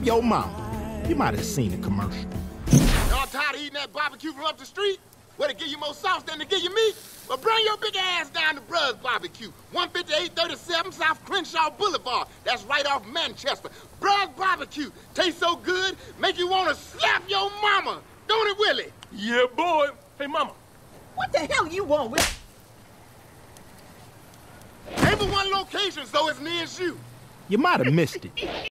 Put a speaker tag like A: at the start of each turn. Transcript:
A: your mama. You might have seen the commercial.
B: Y'all tired of eating that barbecue from up the street? Where to give you more sauce than to give you meat? Well, bring your big ass down to Bruh's Barbecue, 15837 South Crenshaw Boulevard. That's right off Manchester. Bruh's Barbecue tastes so good, make you want to slap your mama. Don't it, Willie?
C: Yeah, boy. Hey, mama.
D: What the hell you want with?
B: Ain't but one location, so it's near as you.
A: You might have missed it.